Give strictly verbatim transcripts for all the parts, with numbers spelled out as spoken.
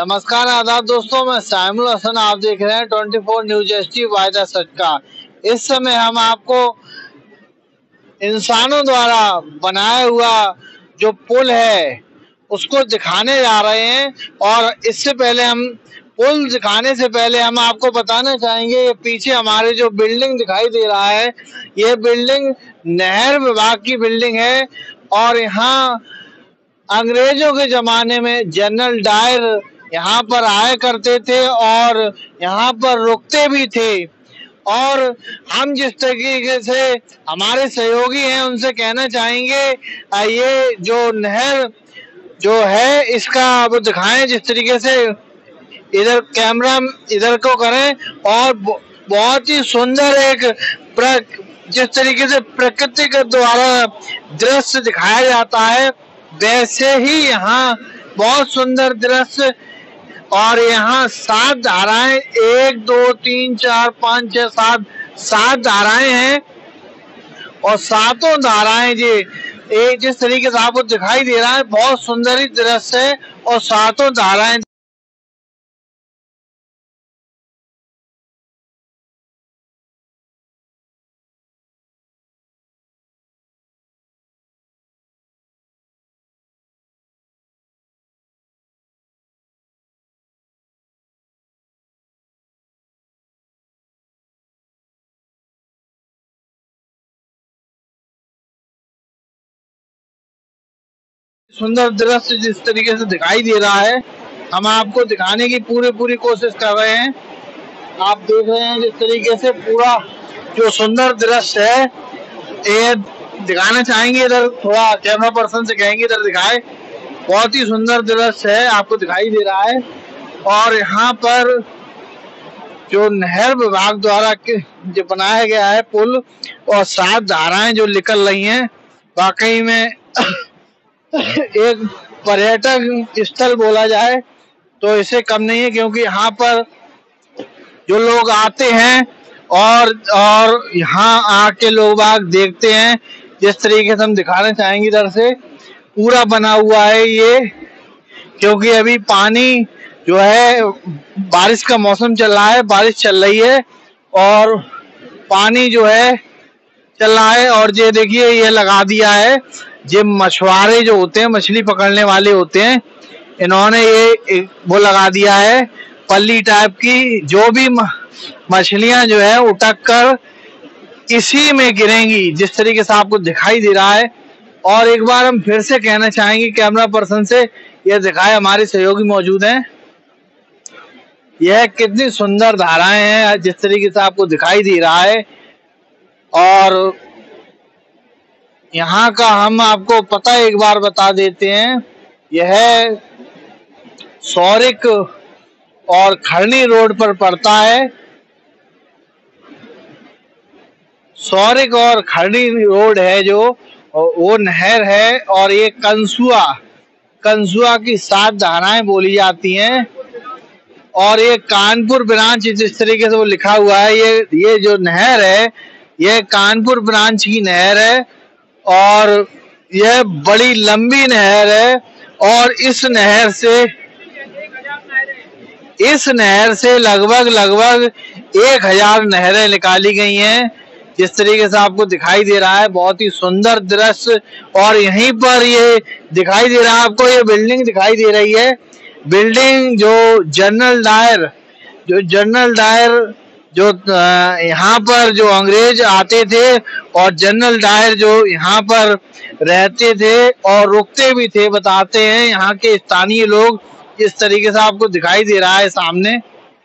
नमस्कार आदाब दोस्तों, मैं साइमुल हसन। आप देख रहे हैं चौबीस न्यूज एचडी बाय द सटका। इस समय हम आपको इंसानों द्वारा बनाया हुआ जो पुल है उसको दिखाने जा रहे हैं। और इससे पहले हम पुल दिखाने से पहले हम आपको बताना चाहेंगे, ये पीछे हमारे जो बिल्डिंग दिखाई दे रहा है, ये बिल्डिंग नहर विभाग की बिल्डिंग है। और यहाँ अंग्रेजों के जमाने में जनरल डायर यहाँ पर आया करते थे और यहाँ पर रुकते भी थे। और हम जिस तरीके से हमारे सहयोगी हैं उनसे कहना चाहेंगे, ये जो नहर जो है इसका वो दिखाएं, जिस तरीके से इधर कैमरा इधर को करें। और बहुत ही सुंदर एक प्रक, जिस तरीके से प्रकृति के द्वारा दृश्य दिखाया जाता है वैसे ही यहाँ बहुत सुंदर दृश्य। और यहाँ सात धाराएं, एक दो तीन चार पाँच छह सात सात धाराएं हैं। और सातों धाराएं जी एक जिस तरीके से आपको दिखाई दे रहा है बहुत सुंदर ही दृश्य है। और सातों धाराएं सुंदर दृश्य जिस तरीके से दिखाई दे रहा है हम आपको दिखाने की पूरी पूरी कोशिश कर रहे हैं। आप देख रहे हैं जिस तरीके से पूरा जो सुंदर दृश्य है ये दिखाना चाहेंगे। इधर थोड़ा कैमरा पर्सन से कहेंगे इधर दिखाए। बहुत ही सुंदर दृश्य है, आपको दिखाई दे रहा है। और यहाँ पर जो नहर विभाग द्वारा जो बनाया गया है पुल और सात धाराएं जो निकल रही हैं, वाकई में एक पर्यटक स्थल बोला जाए तो इसे कम नहीं है। क्योंकि यहाँ पर जो लोग आते हैं और और यहाँ आके लोग बाग देखते हैं, जिस तरीके से हम दिखाना चाहेंगे इधर से पूरा बना हुआ है ये। क्योंकि अभी पानी जो है बारिश का मौसम चल रहा है, बारिश चल रही है और पानी जो है चल रहा है। और ये देखिए ये लगा दिया है, ये मछुआरे जो होते हैं मछली पकड़ने वाले होते हैं, इन्होंने ये वो लगा दिया है पल्ली टाइप की, जो भी मछलियां जो है उटक कर इसी में गिरेंगी, जिस तरीके से आपको दिखाई दे रहा है। और एक बार हम फिर से कहना चाहेंगे कैमरा पर्सन से ये दिखाए, हमारे सहयोगी मौजूद हैं। यह कितनी सुंदर धाराएं हैं जिस तरीके से आपको दिखाई दे रहा है। और यहाँ का हम आपको पता एक बार बता देते हैं, यह सौरिक और खरनी रोड पर पड़ता है। सौरिक और खरनी रोड है जो वो नहर है। और ये कंसुआ कंसुआ की सात धाराएं बोली जाती हैं। और ये कानपुर ब्रांच जिस तरीके से वो लिखा हुआ है, ये ये जो नहर है ये कानपुर ब्रांच की नहर है। और यह बड़ी लंबी नहर है। और इस नहर से इस नहर से लगभग लगभग एक हजार नहरें निकाली गई हैं, जिस तरीके से आपको दिखाई दे रहा है। बहुत ही सुंदर दृश्य। और यहीं पर ये दिखाई दे रहा है आपको, ये बिल्डिंग दिखाई दे रही है, बिल्डिंग जो जनरल डायर जो जनरल डायर जो यहाँ पर जो अंग्रेज आते थे और जनरल डायर जो यहाँ पर रहते थे और रुकते भी थे, बताते हैं यहाँ के स्थानीय लोग। इस तरीके से आपको दिखाई दे रहा है सामने।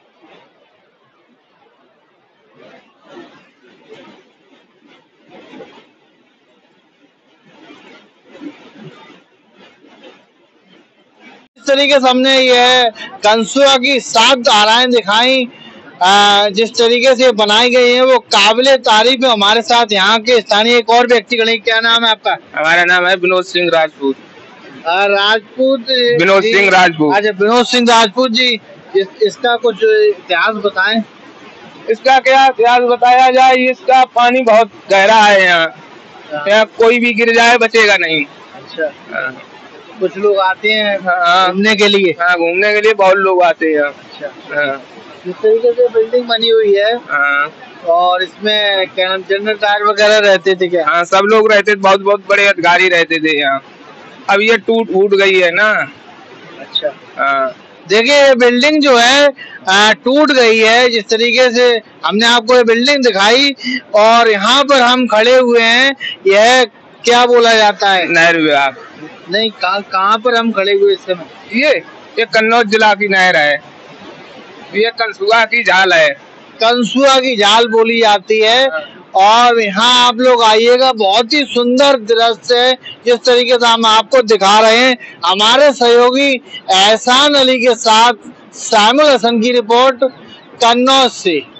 इस तरीके से हमने यह कंसुआ की सात धाराएं दिखाई, जिस तरीके से बनाई गई है वो काबिले तारीफ है। हमारे साथ यहाँ के स्थानीय एक और व्यक्ति खड़े। क्या नाम है आपका? हमारा नाम है विनोद सिंह राजपूत। राजपूत विनोद सिंह राजपूत। अच्छा, विनोद सिंह राजपूत जी, इस, इसका कुछ इतिहास बताएं। इसका क्या इतिहास बताया जाए, इसका पानी बहुत गहरा है यहाँ, यहाँ कोई भी गिर जाए बचेगा नहीं। अच्छा, कुछ लोग आते हैं हाँ घूमने के लिए। हाँ, घूमने के लिए बहुत लोग आते हैं यहाँ। अच्छा, हाँ जिस तरीके से बिल्डिंग बनी हुई है हाँ और इसमें क्या नाम जनरल टायर वगैरह रहते थे क्या? हाँ, सब लोग रहते थे, बहुत बहुत बड़े अधिकारी रहते थे यहाँ। अब ये टूट फूट गई है ना। अच्छा, हाँ देखिए ये बिल्डिंग जो है आ, टूट गई है। जिस तरीके से हमने आपको ये बिल्डिंग दिखाई और यहाँ पर हम खड़े हुए हैं, यह क्या बोला जाता है? नहर विभाग। नहीं, कहाँ कहाँ पर हम खड़े हुए इस समय? ये ये कन्नौज जिला की नहर है, ये कंसुआ की झाल है। कंसुआ की झाल बोली जाती है। और यहाँ आप लोग आइएगा, बहुत ही सुंदर दृश्य है जिस तरीके से हम आपको दिखा रहे हैं। हमारे सहयोगी एहसान अली के साथ शामिल हसन की रिपोर्ट कन्नौज से।